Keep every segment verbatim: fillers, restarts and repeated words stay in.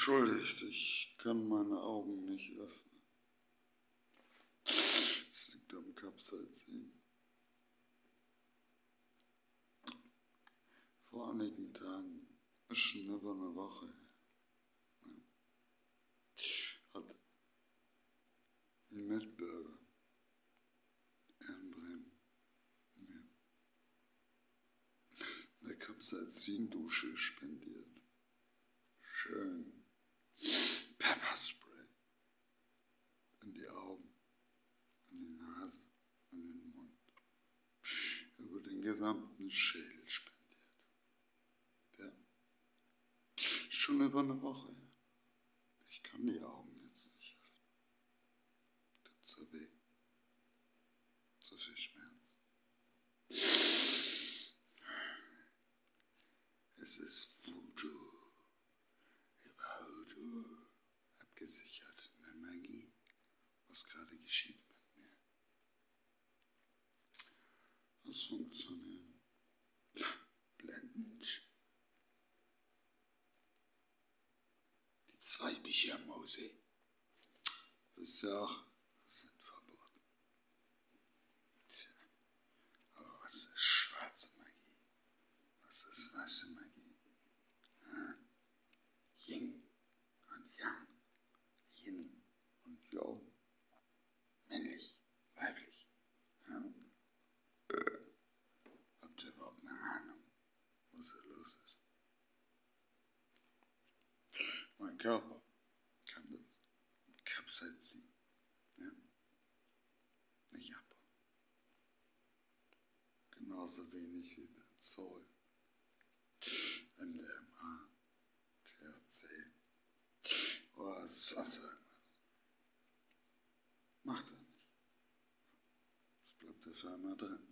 Entschuldigt, ich kann meine Augen nicht öffnen. Es liegt am Capsaicin. Vor einigen Tagen, ist schon über eine Woche her, hat ein Mitbürger in Bremen mir eine Capsaicin-Dusche spendiert. Schön Pepperspray in die Augen, in die Nase, in den Mund, über den gesamten Schädel spendiert. Ja. Schon über eine Woche. Ich kann die Augen jetzt nicht öffnen. Tut so weh. So viel Schmerz. Es ist Voodoo. Über Voodoo. Abgesichert in der Magie. Was gerade geschieht mit mir. Das funktioniert. Blendend. Die zwei Bücher Mose. Wisst ihr auch, das sind verboten. Tja, aber was ist schwarze Magie? Was ist weiße Magie? Hm? Yin und Yang. Yin und Yang. Männlich, weiblich. Hm? Habt ihr überhaupt eine Ahnung, was da los ist? Mein Körper kann das Capsaicin, ja, nicht ab. Genauso wenig wie Benzol, M D M A, T H C oder sonst irgendwas. Macht er nicht. Es bleibt dafür immer drin.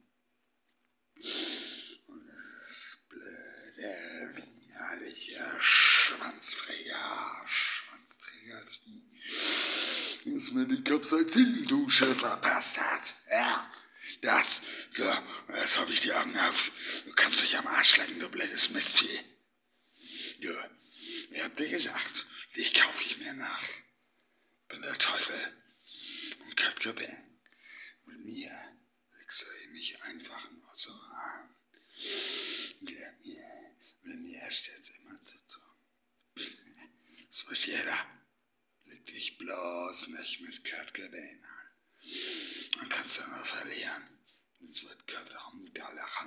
Und es ist blöde, widerliche Schwanzträger, Schwanzträgervieh, das mir die Capsaicin-Dusche verpasst hat. Ja, das, so, jetzt habe ich die Augen auf. Du kannst dich am Arsch lecken, du blödes Mistvieh. Du, ich hab dir gesagt, dich kaufe ich mir nach. Bin der Teufel und Kurt Cobain. Mit mir legst du dich nicht einfach nur so an. Glaub mir, mit mir hast du jetzt immer zu tun. Das weiß jeder. Leg dich bloß nicht mit Kurt Cobain an. Dann kannst du immer verlieren. Das wird Kurt auch mit der Lachen.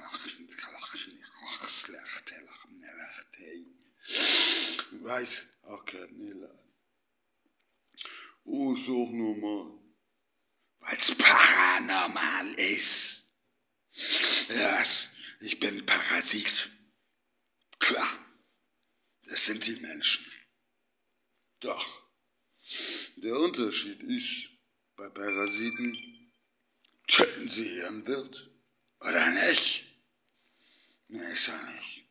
Du weißt, auch Kurt Miller. Oh, ist auch normal. Weil's paranormal ist. Was? Ich bin Parasit. Klar. Das sind die Menschen. Doch. Der Unterschied ist, bei Parasiten töten sie ihren Wirt. Oder nicht? Nee, ist ja nicht.